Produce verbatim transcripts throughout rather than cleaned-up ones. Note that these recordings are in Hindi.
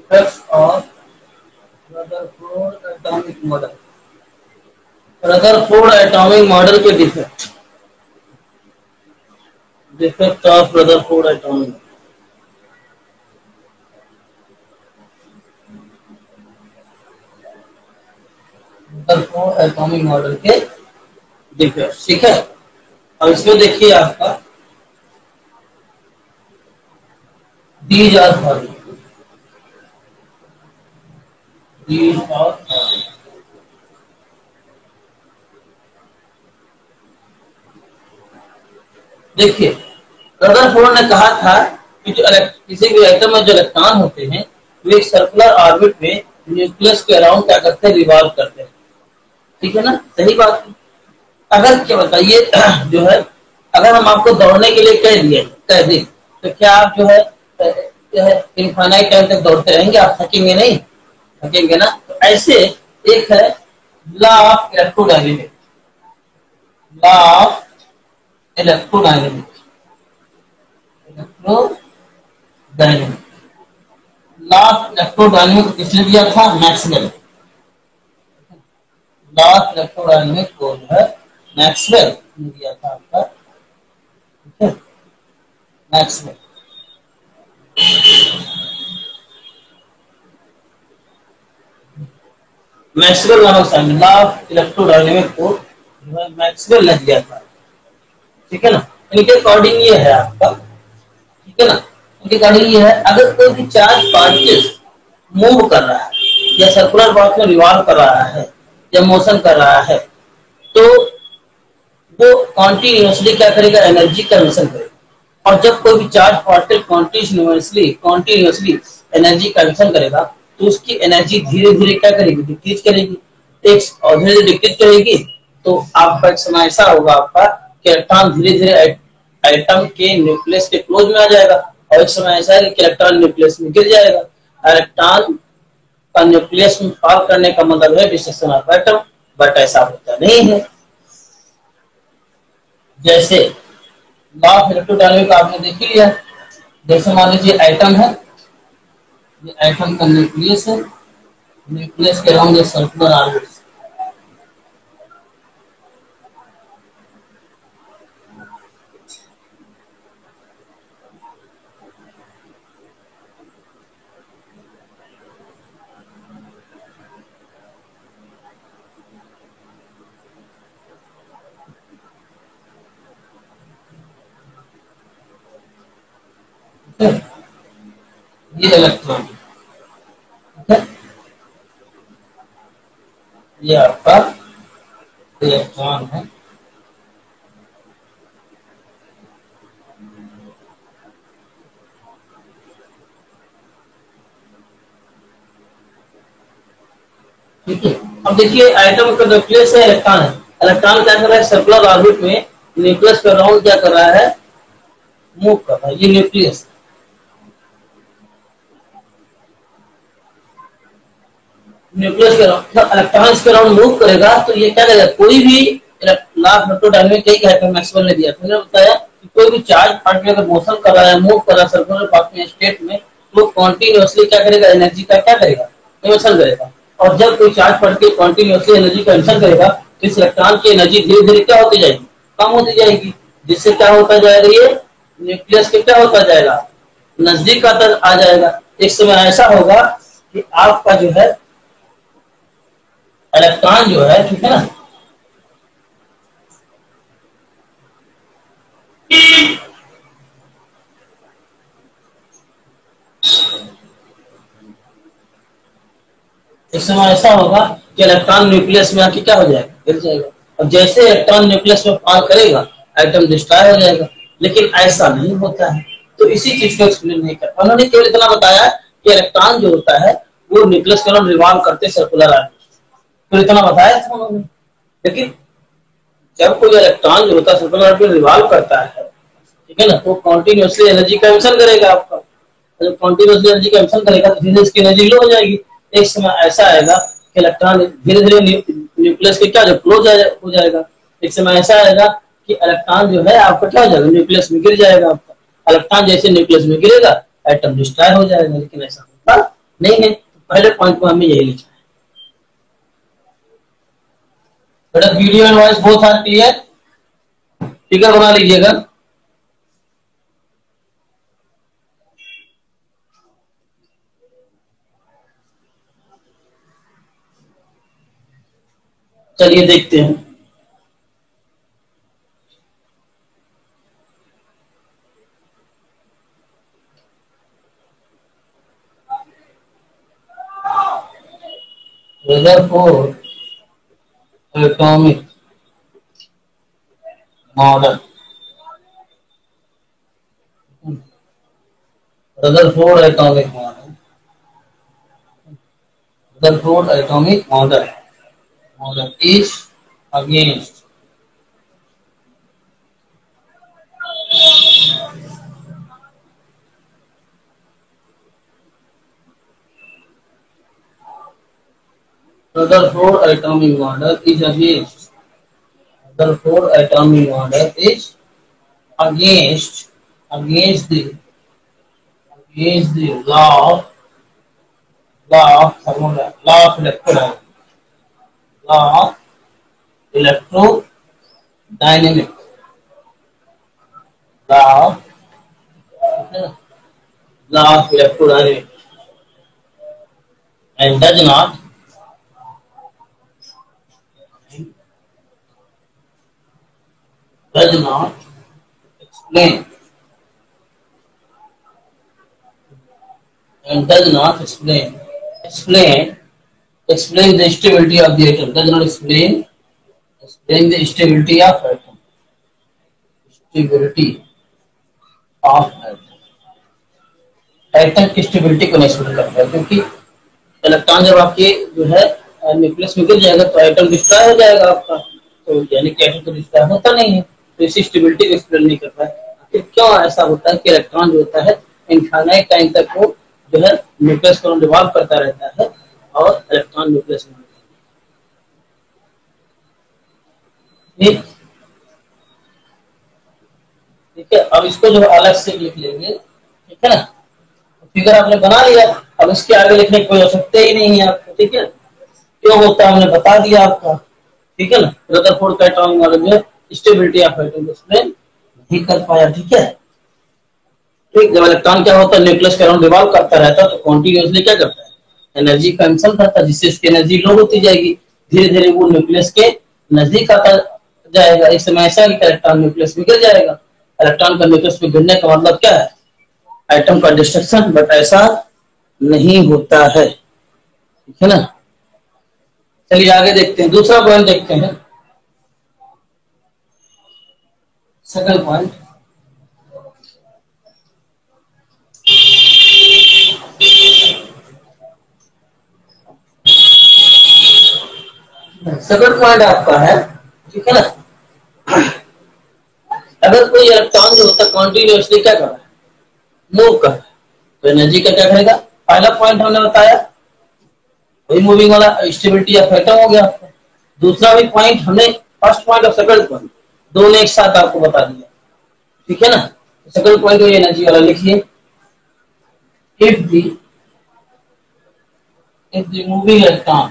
Defects of Rutherford atomic model. Rutherford atomic model के defect, defect of Rutherford atomic Rutherford atomic model के डिफेक्ट। ठीक है, अब इसमें देखिए आपका these are following, these are following. देखिए रदरफोर्ड ने कहा था कि जो किसी भी एटम में जो इलेक्ट्रॉन होते हैं वो एक सर्कुलर ऑर्बिट में न्यूक्लियस के अराउंड क्या करते हैं, रिवॉल्व करते हैं। ठीक है ना, सही बात है। अगर क्या बताइए जो है, अगर हम आपको दौड़ने के लिए कह दिए कह दें तो क्या आप जो है जो है इनफाइनाइट टाइम तक दौड़ते रहेंगे? आप थकेंगे नहीं, थकेंगे ना। तो ऐसे एक है law of electrodynamics, law of electrodynamics, electrodynamics law of electrodynamics किसने दिया था? मैक्सवेल। लॉ ऑफ इलेक्ट्रोडायनेमिक्स को जो है मैक्सवेल ने दिया था आपका, ठीक है, मैक्सवेल। मैक्सवेल नामक लॉ ऑफ इलेक्ट्रोडायनेमिक्स को जो है मैक्सवेल ने दिया था। ठीक है ना, इनके अकॉर्डिंग ये है आपका, ठीक है ना, इनके अकॉर्डिंग ये है अगर कोई भी चार्ज पार्टिकल मूव कर रहा है या सर्कुलर पाथ में रिवॉल्व कर रहा है या मोशन कर रहा है तो वो कॉन्टिन्यूसली क्या करेगा? एनर्जी कंजम्पशन करेगा। और जब कोई भी charge particle continuously continuously energy consumption करेगा तो उसकी एनर्जी धीरे धीरे क्या करेगी? डिक्रीज करेगी। एक और धीरे धीरे डिक्रीज करेगी तो आपका एक समय ऐसा होगा आपका कि इलेक्ट्रॉन धीरे धीरे एटम के न्यूक्लियस के क्लोज में आ जाएगा और एक समय ऐसा है कि इलेक्ट्रॉन न्यूक्लियस में गिर जाएगा। इलेक्ट्रॉन का न्यूक्लियस में फॉल करने का मतलब है डिस्ट्रक्शन ऑफ एटम, बट ऐसा होता नहीं है। जैसे लॉ ऑफ इलेक्ट्रोडायनेमिक्स आपने देख लिया, जैसे मान लीजिए एटम है, ये एटम का न्यूक्लियस है, न्यूक्लियस के अराउंड सर्कुलर ऑर्बिट, ये इलेक्ट्रॉन, ठीक है, ये आपका इलेक्ट्रॉन है। ठीक है, अब देखिए एटम का न्यूक्लियस है, इलेक्ट्रॉन है। इलेक्ट्रॉन क्या कर रहा है? सर्कुलर ऑर्बिट में न्यूक्लियस के अराउंड क्या कर रहा है? मूव कर रहा है। ये न्यूक्लियस, न्यूक्लियस के अराउंड इलेक्ट्रॉन्स के अराउंड मूव करेगा तो ये क्या करेगा? कोई भी लॉ ऑफ इलेक्ट्रोडायनेमिक्स यही कहता है, मैक्सवेल ने दिया था। मैंने बताया कि कोई भी चार्ज पार्टिकल अगर मोशन कर रहा है, मूव कर रहा है सर्कुलर पाथ में स्टेट में, तो कॉन्टिन्यूअसली क्या करेगा? एनर्जी का क्या करेगा? इमिशन करेगा। और जब कोई चार्ज पार्टिकल कॉन्टिन्यूअसली एनर्जी का इमिशन करेगा तो इस इलेक्ट्रॉन की एनर्जी धीरे धीरे क्या होती जाएगी? कम होती जाएगी, जिससे क्या होता जाएगा? ये न्यूक्लियस के क्या होता जाएगा? नजदीक आता आ जाएगा। एक समय ऐसा होगा कि आपका जो है इलेक्ट्रॉन जो है, ठीक है ना, एक समय ऐसा होगा कि इलेक्ट्रॉन न्यूक्लियस में आके क्या हो जाएगा? गिर जाएगा। और जैसे इलेक्ट्रॉन न्यूक्लियस में फॉल करेगा एटम डिस्ट्रॉय हो जाएगा। लेकिन ऐसा नहीं होता है, तो इसी चीज को एक्सप्लेन नहीं कर, उन्होंने केवल इतना बताया कि इलेक्ट्रॉन जो होता है वो न्यूक्लियस के अराउंड रिवॉल्व करते सर्कुलर ऑर्बिट, तो इतना बताया था उन्होंने। लेकिन जब कोई इलेक्ट्रॉन जो होता है सर्कुलर ऑर्बिट रिवॉल्व करता है, ठीक है ना, तो कॉन्टिन्यूअसली एनर्जी का इमिशन करेगा। आपका जब कॉन्टिन्यूअसली एनर्जी का इमिशन करेगा तो धीरे इसकी एनर्जी लो हो जाएगी। एक समय ऐसा आएगा कि इलेक्ट्रॉन धीरे धीरे न्यूक्लियस के क्या जो क्लोज हो जाएगा। एक समय ऐसा आएगा कि इलेक्ट्रॉन जो है आपका क्या हो जाएगा? न्यूक्लियस में गिर जाएगा। आपका इलेक्ट्रॉन जैसे न्यूक्लियस में गिरेगा एटम डिस्ट्रॉय हो जाएगा। लेकिन ऐसा होता नहीं है, पहले पॉइंट में हमें यही लिखना है। बेटा video and voice both are clear, figure बना लीजिएगा। चलिए देखते हैं। Rutherford atomic model, Rutherford atomic model, Rutherford atomic model model is against Rutherford atomic model is against Rutherford atomic model is against against the against the law law of thermodynamics, law of electrodynamics, law of electrodynamics, law of law of electrodynamics, and does not does not explain and does not explain explain explain the stability of the atom, does not explain explain the stability of atom, stability of atom, atom की स्टेबिलिटी को नहीं एक्सप्लेन करता है, क्योंकि इलेक्ट्रॉन जब आपके जो है न्यूक्लियस में गिर जाएगा तो एटम डिस्ट्रॉय हो जाएगा आपका, तो यानी कि एटम तो डिस्ट्रॉय होता नहीं है, तो इसी स्टेबिलिटी को एक्सप्लेन नहीं करता है। आखिर क्यों ऐसा होता है कि इलेक्ट्रॉन जो होता है इनफाइनाइट टाइम तक वो जो है न्यूक्लियस को रिवॉल्व करता रहता है और इलेक्ट्रॉन न्यूक्लियस में ठीक ठीक है। अब इसको जो अलग से लिख लेंगे, ठीक है ना, फिगर आपने बना लिया, अब इसके आगे लिखने की कोई आवश्यकता ही नहीं है आपको, ठीक है, क्यों होता है हमने बता दिया आपका, ठीक है ना। रदरफोर्ड का एटॉमिक मॉडल में स्टेबिलिटी ऑफ एटम को एक्सप्लेन नहीं कर पाया, ठीक है। ठीक, जब इलेक्ट्रॉन क्या होता है न्यूक्लियस के अराउंड रिवॉल्व करता रहता है तो कॉन्टिन्यूअसली क्या करता है, एनर्जी का कंजम्पशन करता है, जिससे इसकी एनर्जी लो होती जाएगी, धीरे धीरे वो न्यूक्लियस के नजदीक आता जाएगा। एक समय ऐसा है कि इलेक्ट्रॉन न्यूक्लियस में गिर जाएगा, इलेक्ट्रॉन का न्यूक्लियस में गिरने का मतलब क्या है, एटम का डिस्ट्रक्शन, बट ऐसा नहीं होता है, ठीक है ना। चलिए आगे देखते हैं, दूसरा पॉइंट देखते हैं, सेकंड पॉइंट। सेकंड पॉइंट आपका है, ठीक है ना, अगर कोई इलेक्ट्रॉन जो होता है कॉन्टिन्यूअसली क्या कर रहा है, मूव कर रहा है, तो एनर्जी का क्या करेगा, पहला पॉइंट हमने बताया वही मूविंग वाला स्टेबिलिटी ऑफ एटम हो गया आपका। दूसरा भी पॉइंट हमने फर्स्ट पॉइंट और सेकंड पॉइंट दोनों एक साथ आपको बता दिया, ठीक है ना। सेकंड पॉइंट को एनर्जी वाला लिखिए, if the if the moving electron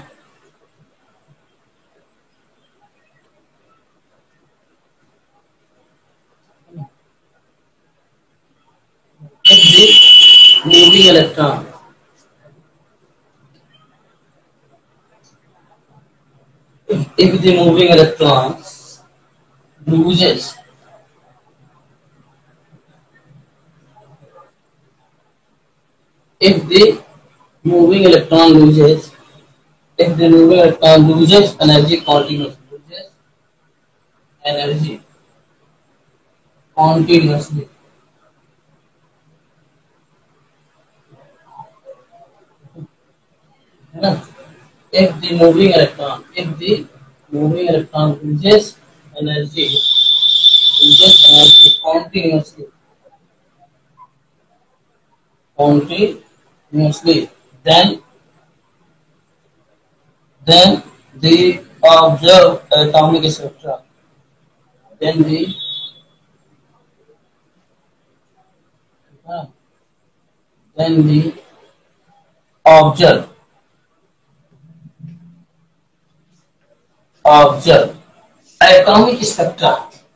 if the moving electron if, if the moving electron loses if the moving electron loses if the moving electron loses energy continuously loses energy continuously है ना। if the moving electron if the moving electron loses energy loses energy continuously continuously then then the observed atomic spectra then the uh, then the observe observe atomic spectra.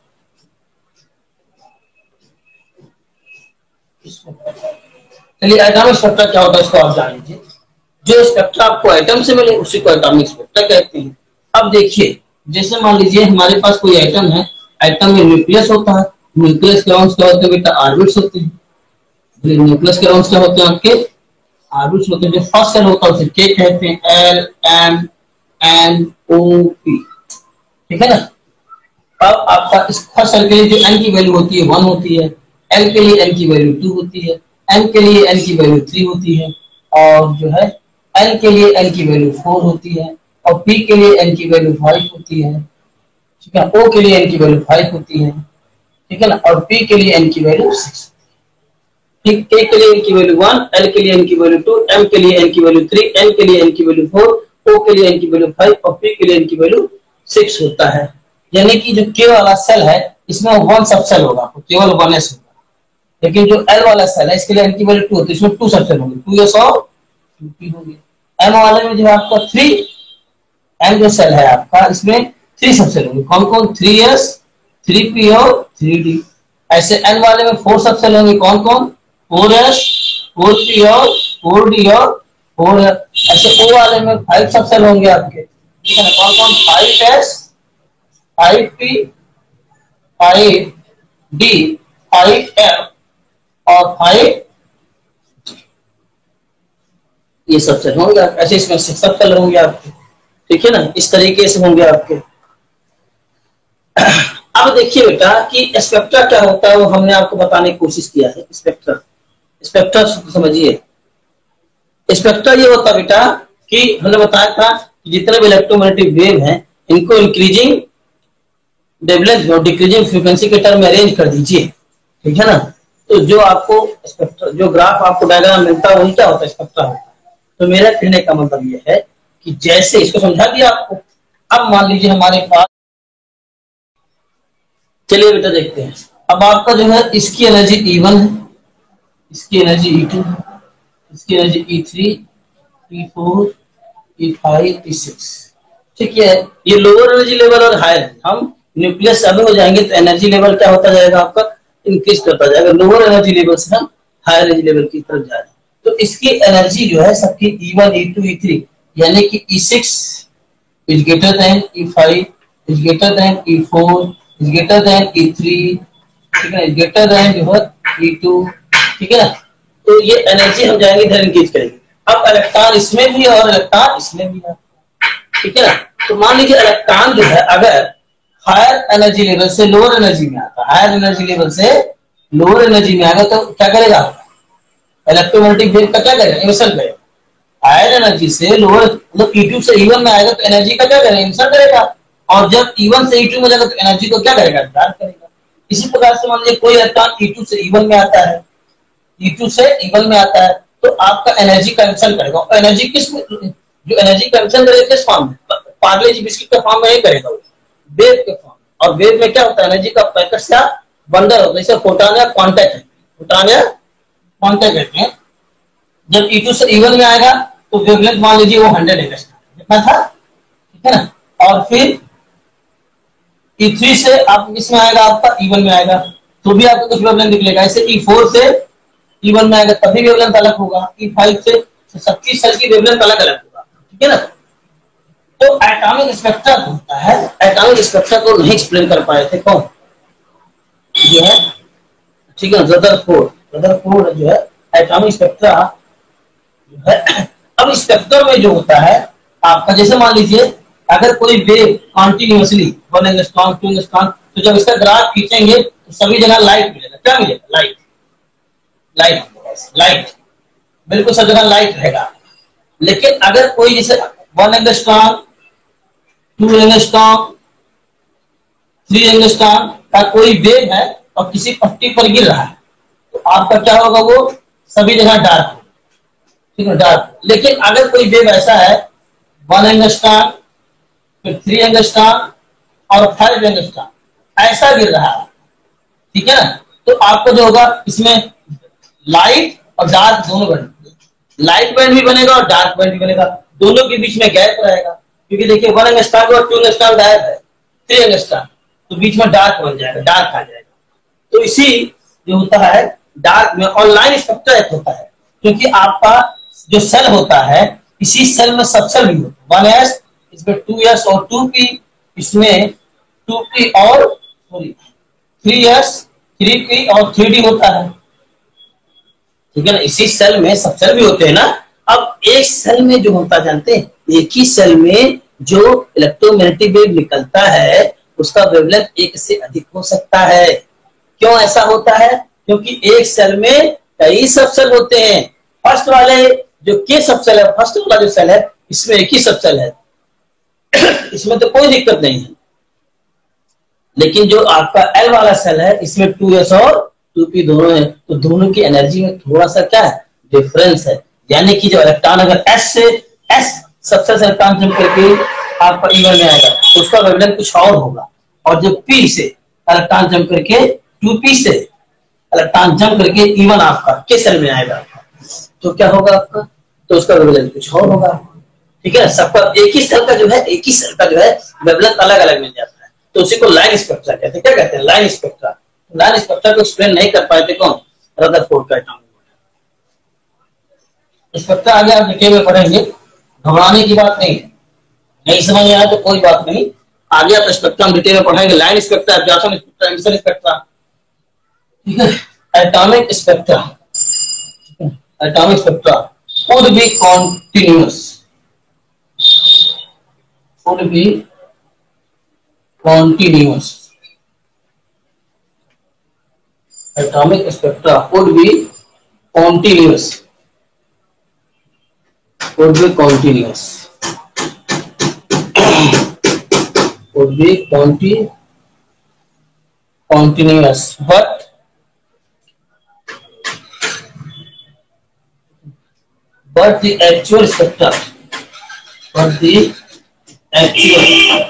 चलिए एटॉमिक स्पेक्ट्रा क्या होता है इसको आप जान लीजिए। जो स्पेक्ट्रा आपको एटम से मिले उसी को एटॉमिक स्पेक्ट्रा कहते हैं। अब देखिए जैसे मान लीजिए हमारे पास कोई एटम है, एटम में न्यूक्लियस होता है, न्यूक्लियस के अराउंड क्या होते हैं बेटा, ऑर्बिट्स होते हैं। न्यूक्लियस के अराउंड क्या होते हैं आपके, ऑर्बिट्स होते हैं। जो फर्स्ट सेल होता है उसे के कहते हैं, L M N O P, ठीक है ना। अब आपका इस फर्स्ट सेल के लिए जो एन की वैल्यू होती है वन होती है, एल के लिए एन की वैल्यू टू होती है, एम के लिए एन की वैल्यू थ्री होती है, और जो है एल के लिए एन की वैल्यू फोर होती है, और पी के लिए एन की वैल्यू फाइव होती है, ठीक है। ओ के लिए एन की वैल्यू फाइव होती है, ठीक है ना, और पी के लिए एन की वैल्यू सिक्स, ठीक। के के लिए एन की वैल्यू वन, एल के लिए एन की वैल्यू टू, एम के लिए एन की वैल्यू थ्री, एन के लिए एन की वैल्यू फोर, ओ के लिए एन की वैल्यू फाइव, और पी के लिए एन की वैल्यू सिक्स होता है। यानी कि जो के वाला सेल है इसमें वन सब सेल होगा, केवल वन एस होगा। लेकिन जो एल वाला सेल है इसके लिए एन की वैल्यू टू होती है, इसमें टू सब सेल होंगे, टू एस और टू पी होंगे। एम वाले में जो है आपका थ्री, एम जो सेल है आपका इसमें थ्री सब सेल होंगे, कौन कौन, थ्री एस, थ्री पी और थ्री डी। ऐसे एन वाले में फोर सब सेल होंगे, कौन कौन, फोर एस, फोर पी और फोर डी और फोर। ऐसे ओ वाले में फाइव सब सेल होंगे आपके, ठीक है ना, कौन कौन, five S, five P, five D, five F और फाइव, ये सब सेल होंगे। ऐसे इसमें सब सेल होंगे आपके, ठीक है ना, इस तरीके से होंगे आपके। अब देखिए बेटा कि स्पेक्ट्रा क्या होता है वो हमने आपको बताने की कोशिश किया है। स्पेक्ट्रा स्पेक्ट्रा समझिए, स्पेक्ट्रा ये होता बेटा कि हमने बताया था कि जितने भी इलेक्ट्रोमैग्नेटिक वेव हैं इनको इंक्रीजिंग वेवलेंथ और डिक्रीजिंग फ्रीक्वेंसी के टर्म में अरेंज कर दीजिए, ठीक है ना। तो जो आपको स्पेक्ट्रा, जो ग्राफ आपको डायग्राम मिलता है वही क्या होता है, स्पेक्ट्रा होता है। तो मेरा कहने का मतलब ये है कि जैसे इसको समझा दिया आपको। अब मान लीजिए हमारे पास, चलिए बेटा देखते हैं। अब आपका जो है इसकी एनर्जी ई वन है, इसकी एनर्जी ई टू है, इसकी energy E three, E four, E five, E six, ठीक है। ये लोअर एनर्जी लेवल और हायर, हम न्यूक्लियस चालू हो जाएंगे तो एनर्जी लेवल क्या होता जाएगा आपका, इंक्रीज करता जाएगा। लोअर एनर्जी लेवल से हम हायर एनर्जी लेवल की तरफ जा रहे हैं। तो इसकी एनर्जी जो है सबकी E one, E two, E three, यानी कि E six is greater than E five, is greater than E four, is greater than E three, ठीक है, इज ग्रेटर देन जो है ई टू, ठीक है ना। तो ये एनर्जी हम जाएंगे इधर इंक्रीज करेंगे। अब इलेक्ट्रॉन इसमें भी और इलेक्ट्रॉन इसमें भी है, ठीक है ना। तो मान लीजिए इलेक्ट्रॉन जो है अगर हायर एनर्जी लेवल से लोअर एनर्जी में आता है, हायर एनर्जी लेवल से लोअर एनर्जी में आएगा तो क्या करेगा, इलेक्ट्रोमैग्नेटिक वेव का क्या करेगा, इमिशन करेगा। हायर एनर्जी से लोअर, मतलब ई टू से ई वन में आएगा तो एनर्जी का क्या करेगा, इमिशन करेगा। और जब ई वन से ई टू में जाएगा तो एनर्जी को क्या करेगा, डार्क करेगा। इसी प्रकार से मान लीजिए कोई इलेक्ट्रॉन ई टू से ई वन में आता है, ई टू से ई वन में आता है तो आपका एनर्जी का इमिशन करेगा। और एनर्जी किस, जो एनर्जी का इमिशन करेगा किस फॉर्म में, पार्ले जी बिस्किट का फॉर्म में नहीं करेगा, वेव के फॉर्म। और वेव में क्या होता है, एनर्जी का पैकेट या बंडल होता है, जैसे फोटॉन या कांटेक्ट है, फोटॉन या कांटेक्ट कहते हैं। जब ई टू से ई वन में आएगा तो वेवलेंथ मान लीजिए वो हंड्रेड एंगस्ट्रॉम कितना था, ठीक है ना। और फिर ई थ्री से आप इसमें आएगा, आपका ई वन में आएगा तो भी आपको कुछ वेवलेंथ निकलेगा। ऐसे ई फोर से ई वन में आएगा तभी वेवलेंथ अलग होगा, ई फाइव से सबकी सेल की वेवलेंथ अलग अलग होगा, ठीक है ना। तो एटॉमिक स्पेक्ट्रा होता है, एटॉमिक स्पेक्ट्रा को नहीं एक्सप्लेन कर पाए थे कौन, जो है, ठीक है, रदरफोर्ड, रदरफोर्ड जो है एटॉमिक स्पेक्ट्रा जो है। अब स्पेक्ट्रम में जो होता है आपका, जैसे मान लीजिए अगर कोई wave continuously one angstrom, two angstrom, तो जब इसका ग्राफ खींचेंगे तो सभी जगह लाइट मिलेगा। क्या मिलेगा, लाइट, लाइट, लाइट, बिल्कुल सब जगह लाइट रहेगा। लेकिन अगर कोई जैसे one angstrom, two angstrom, three angstrom का कोई वेव है और किसी पट्टी पर गिर रहा है तो आपका क्या होगा, वो सभी जगह डार्क होगा, ठीक है, डार्क। लेकिन अगर कोई वेव ऐसा है वन एंगस्ट्रॉम, फिर थ्री एंगस्ट्रॉम और फाइव एंगस्ट्रॉम ऐसा गिर रहा है, ठीक है ना, तो आपको जो होगा इसमें लाइट और डार्क दोनों बनेंगे, लाइट बैंड भी बनेगा और डार्क बैंड भी बनेगा, दोनों के बीच में गैप रहेगा, क्योंकि देखिए वन एंगस्ट्रॉम और टू एंगस्ट्रॉम गायब है, थ्री एंगस्ट्रॉम तो बीच में डार्क बन जाएगा, डार्क आ जाएगा। तो इसी जो होता है डार्क में ऑनलाइन स्ट्रक्चर एक होता है, क्योंकि आपका जो सेल होता है इसी सेल में सब सेल भी होता है, वन एस इसमें टू एस और टू पी, इसमें टू पी और थ्री एस थ्री पी और थ्री डी होता है, ठीक है ना। इसी सेल में सब सेल भी होते हैं ना। अब एक सेल में जो होता जानते हैं, एक ही सेल में जो इलेक्ट्रोमैग्नेटिक वेव निकलता है उसका वेवलेंथ एक से अधिक हो सकता है। क्यों ऐसा होता है? क्योंकि एक सेल में कई सब सेल होते हैं। फर्स्ट वाले जो के सब सेल है, फर्स्ट वाला जो सेल है इसमें एक ही सब सेल है इसमें तो कोई दिक्कत नहीं है। लेकिन जो आपका एल वाला सेल है इसमें टू एस और टू पी दोनों है, तो दोनों की एनर्जी में थोड़ा सा क्या है, डिफरेंस है। यानी कि जो इलेक्ट्रॉन अगर एस से एस सबसे से इलेक्ट्रॉन जंप करके आपका इवन में आएगा तो उसका वेवलेंथ कुछ और होगा, और जो पी से इलेक्ट्रॉन जंप करके टू पी से इलेक्ट्रॉन जंप करके इवन आपका के सेल में आएगा तो क्या होगा आपका, तो उसका वेवलेंथ कुछ और होगा, ठीक है। सबका एक ही सेल का जो है एक ही सेल का जो है वेवलेंथ अलग अलग मिल जाता है, तो उसी को लाइन स्पेक्ट्रा कहते हैं। क्या कहते हैं? Line spectra. लाइन स्पेक्ट्रा को एक्सप्लेन नहीं कर पाए थे कौन? रदरफोर्ड का एटॉमिक मॉडल। स्पेक्ट्रा आगे आप डिटेल में पढ़ेंगे, घबराने की बात नहीं है, नहीं समझ में आया तो कोई बात नहीं, आगे आप स्पेक्ट्रा डिटेल में पढ़ेंगे। Line spectra, absorption spectra, emission spectra, ठीक है। Atomic spectra, atomic spectra could be continuous, could be continuous. Atomic spectra could be continuous, could be continuous, could be conti continuous, but but the actual spectra, but the actual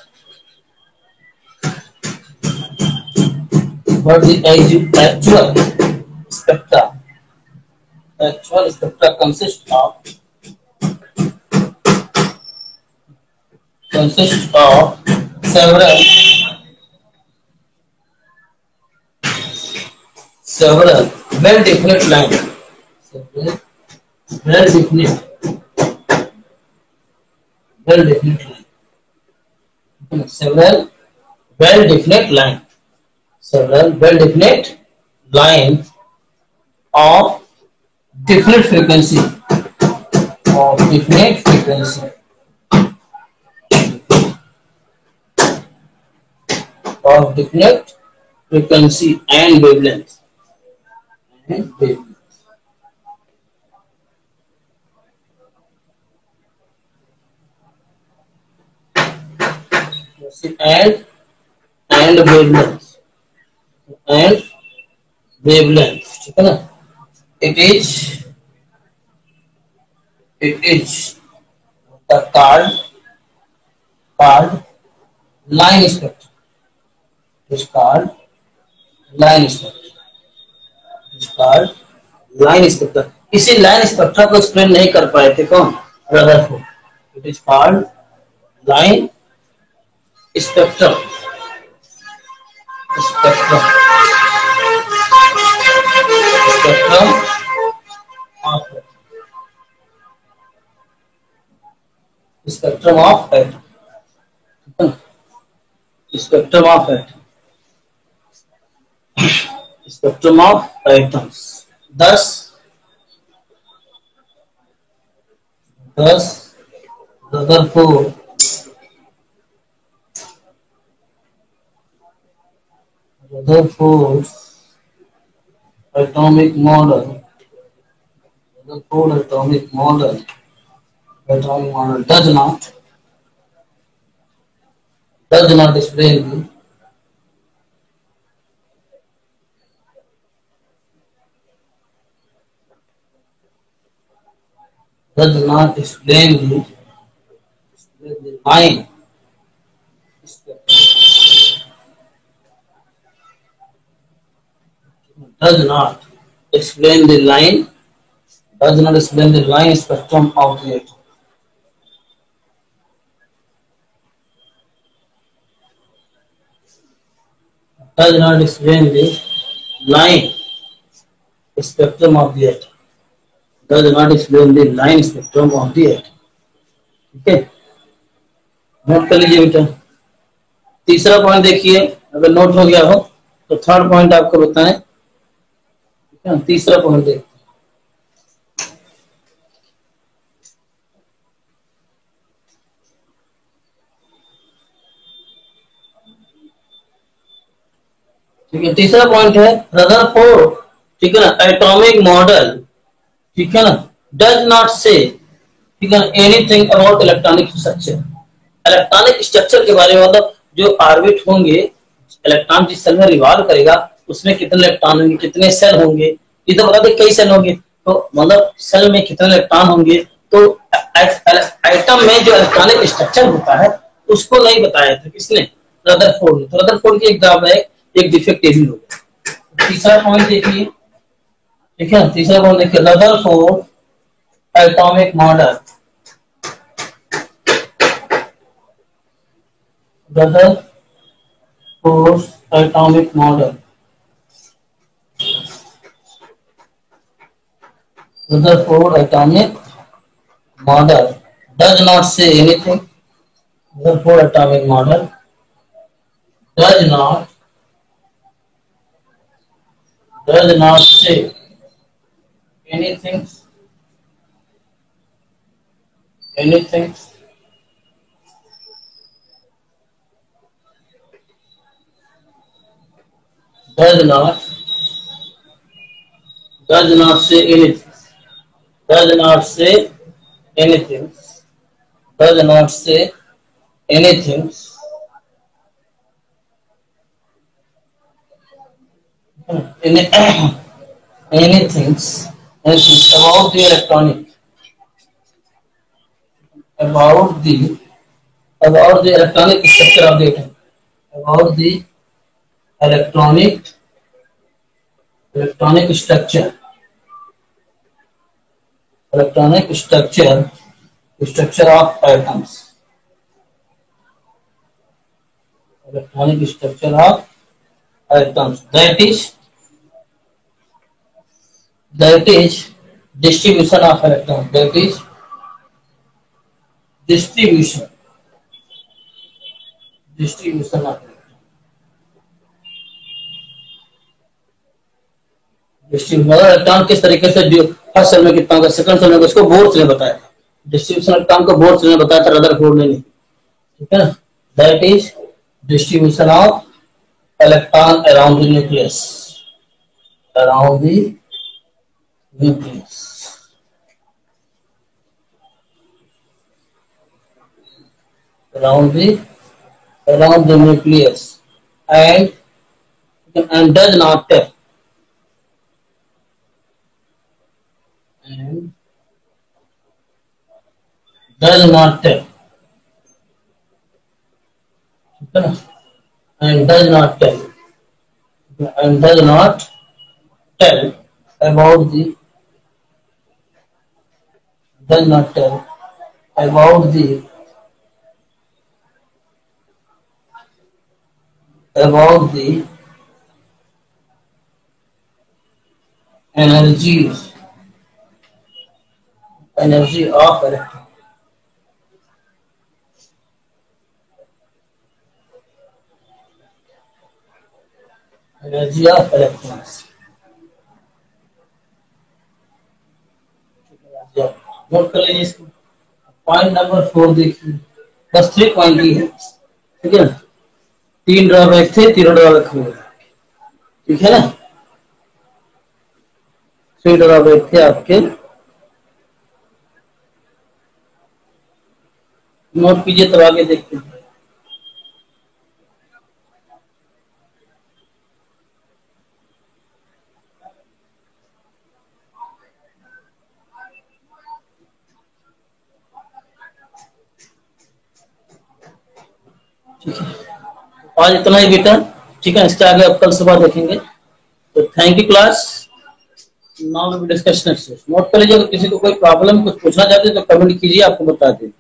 but the actual spectra, actual spectra consists of consists of several several well definite lines, several well definite well definite line, several well definite line, several well definite lines of definite frequency, of definite frequency, of definite frequency and wavelength, and wavelength. and and wavelength and wavelength, ठीक है ना। It is it is the card card line spectrum, is called line spectrum, is called line spectrum। इसी लाइन स्पेक्ट्रा को एक्सप्लेन नहीं कर पाए थे कौन? Rutherford. It is called line spectrum, spectrum spectrum of spectrum of atom, spectrum of atom, spectrum of atoms. दस दस Rutherford Rutherford atomic model, Rutherford atomic model, atomic model does not does not explain the does not explain the, explain the line does not explain the line does not explain the line spectrum of the atom. Does not explain the line spectrum of the atom. Does not explain the line spectrum of the atom. ठीक है, नोट कर लीजिए बेटा। तीसरा पॉइंट देखिए, अगर नोट हो गया हो तो थर्ड पॉइंट आपको बताएं। ठीक है, तीसरा पॉइंट देखिए, ठीक है, तीसरा पॉइंट है रदरफोर्ड, ठीक है ना, एटॉमिक मॉडल, ठीक है ना, डज नॉट से, ठीक है, anything about electronic structure. Electronic structure के बारे में, मतलब जो ऑर्बिट होंगे, इलेक्ट्रॉन जिस सेल में रिवॉल्व करेगा उसमें कितने इलेक्ट्रॉन होंगे, कितने सेल होंगे, ये तो बता दे, कई सेल होंगे, तो मतलब सेल में कितने इलेक्ट्रॉन होंगे। तो एटम में जो इलेक्ट्रॉनिक स्ट्रक्चर होता है उसको नहीं बताया था किसने, रदरफोर्ड ने। तो रदरफोर्ड की एग्जाम है, एक डिफेक्ट ये भी हो गया। तीसरा पॉइंट देखिए, ठीक है, तीसरा पॉइंट देखिए, Rutherford atomic model, Rutherford atomic model. Rutherford atomic model does not say anything. Rutherford atomic model does not does not say anything anything does not does not say anything does not say anything does not say anything anything anything about the electronic about the about the electronic structure of the atom, about the electronic electronic structure electronic structure structure of atoms, electronic structure of atoms, that is that is distribution of electrons, that is distribution distribution of distribution electron किस तरीके से फर्स्ट सेल में कितना होगा, सेकंड सेल में, उसको बोर्स ने बताया था। डिस्ट्रीब्यूशन इलेक्ट्रॉन को बोर्स ने बताया था, रदरफोर्ड ने नहीं, ठीक है ना। That is distribution of electron around the nucleus, around the nucleus, around the around the nucleus, and and does not tell and does not tell and does not tell and does not tell about the does not tell about the about the energies energy of electron, energy of electrons। Note कर लीजिए इसको। पॉइंट नंबर फोर देखिए, बस थ्री पॉइंट ही है, ठीक है ना। तीन ड्रॉबैक थे, तीनों ड्रॉबैक हो गए, ठीक है ना। थ्री ड्रॉबैक थे आपके, नोट कीजिए तब आगे देखते हैं। ठीक है, आज इतना ही बेटा, ठीक है। इसके आगे अब कल सुबह देखेंगे। तो thank you class. Now we discuss next. Note कर लीजिए, अगर किसी को कोई प्रॉब्लम कुछ पूछना चाहते हैं तो कमेंट कीजिए, आपको बता दें।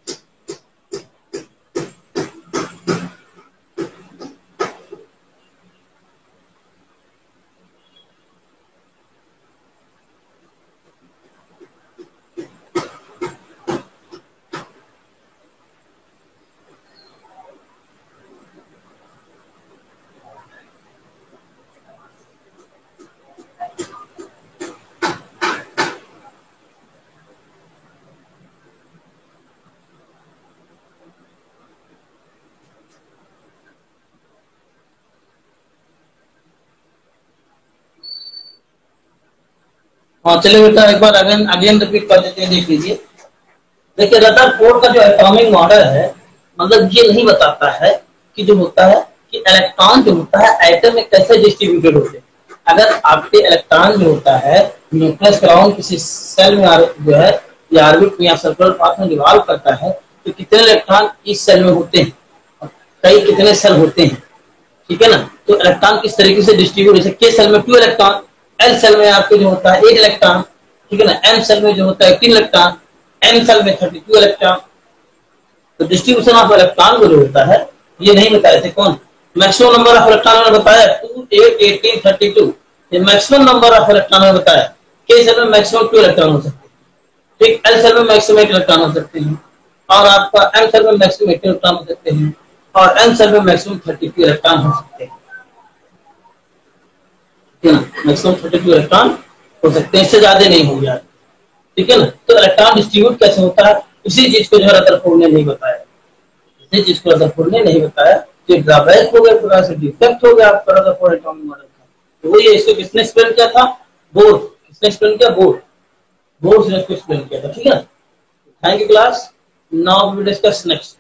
हाँ चलिए बेटा, एक बार अगेन अगेन रिपीट कर देते हैं, देख लीजिए। देखिए रदरफोर्ड का जो एटॉमिक मॉडल है, मतलब ये नहीं बताता है कि जो होता है कि इलेक्ट्रॉन जो होता है एटम में कैसे डिस्ट्रीब्यूटेड होते हैं। अगर आपके इलेक्ट्रॉन जो होता है न्यूक्लियस अराउंड किसी सेल में जो है या ऑर्बिट में या सर्कुलर पाथ में रिवॉल्व करता है, तो कितने इलेक्ट्रॉन इस सेल में होते हैं, कई कितने सेल होते हैं, ठीक है ना। तो इलेक्ट्रॉन किस तरीके से डिस्ट्रीब्यूट, जैसे के सेल में टू इलेक्ट्रॉन, एल सेल में आपके जो होता है एट इलेक्ट्रॉन, ठीक है ना, एम सेल में जो होता है तीन इलेक्ट्रॉन, एन सेल में थर्टी टू इलेक्ट्रॉन। तो डिस्ट्रीब्यूशन ऑफ इलेक्ट्रॉन को जो होता है ये नहीं बताए थे कौन, मैक्सिमम नंबर ऑफ इलेक्ट्रॉन ने बताया two, eight, eighteen, thirty two. ये मैक्सिमम नंबर ऑफ इलेक्ट्रॉन ने बताया। के सेल में मैक्सिमम टू इलेक्ट्रॉन हो सकते हैं, ठीक, एल सेल में मैक्सिमम एट इलेक्ट्रॉन हो सकते हैं, और आपका एम सेल में मैक्सिमम एट इलेक्ट्रॉन हो सकते हैं, और एन सेल में मैक्सिमम थर्टी टू इलेक्ट्रॉन हो सकते हैं, ठीक है ना। मैक्सिमम थर्टी टू इलेक्ट्रॉन हो सकते हैं, इससे ज्यादा नहीं होंगे, ठीक है ना। तो इलेक्ट्रॉन डिस्ट्रीब्यूट कैसे होता है, इसी चीज को जो है रदरफोर्ड ने नहीं बताया, इसी चीज को रदरफोर्ड ने नहीं बताया। तो ड्रॉबैक हो गया, प्रकार से डिफेक्ट हो गया आपका रदरफोर्ड एटॉमिक मॉडल का। तो वही इसको किसने एक्सप्लेन किया था, बोर, किसने एक्सप्लेन किया, बोर, बोर ने इसको एक्सप्लेन किया था, ठीक है। Thank you class, now we discuss next.